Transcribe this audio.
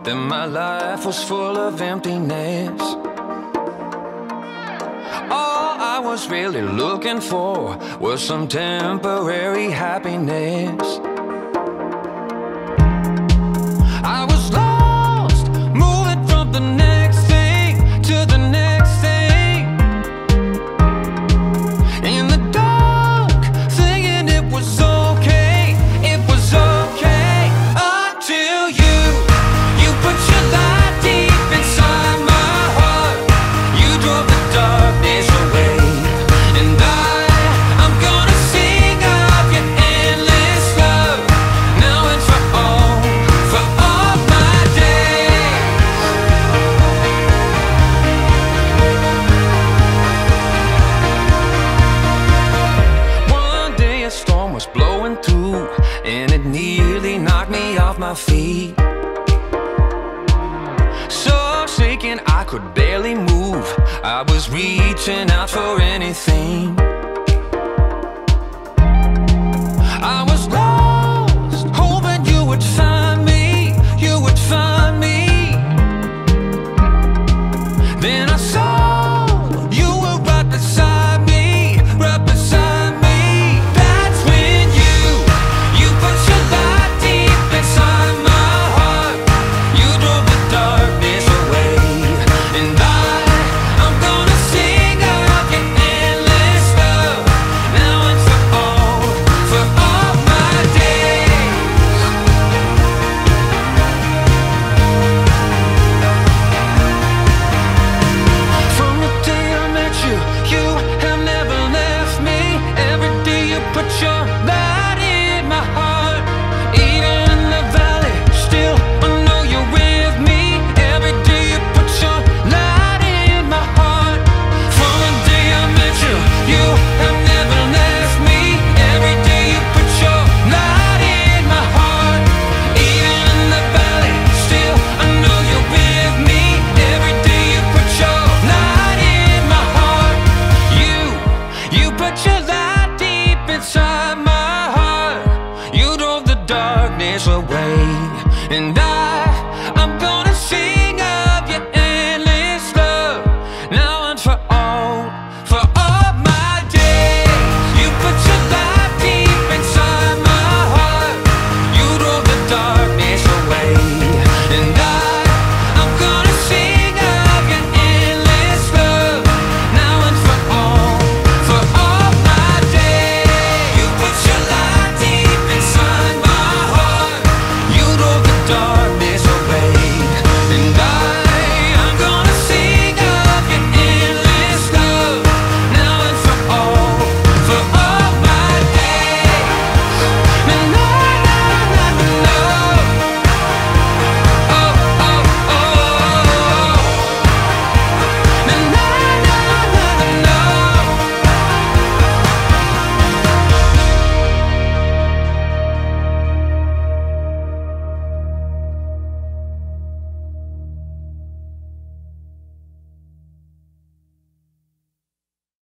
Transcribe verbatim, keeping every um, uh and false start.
then my life was full of emptiness. All I was really looking for was some temporary happiness. I was lost, moving from the next thing to the next thing, in the dark, thinking it was okay, it was okay, until you, you put your light deep inside my heart. You drove the darkness away, and I, I'm gonna sing of your endless love, now and for all, for all my days. One day a storm was blowing through, and it nearly knocked me off my feet. So shaken I could barely move, I was reaching out for anything. I was lost, hoping you would find me, you would find me. Then I saw you were right beside me, right beside me. That's when you, you put your light deep inside my heart. You drove the darkness away, and I, I'm gonna sing of your endless love, now and for all, for all my days. From the day I met you, you have never left me. Every day you put your light in my heart. Even in the valley, still I know you're with me. Every day you put your light in my heart. From the day I met you, you have never left me. Every day you put your light in my heart. Even in the valley, still I know you're with me. Every day you put your light in my heart. You, you put your light deep inside my heart. You drove the darkness away, and I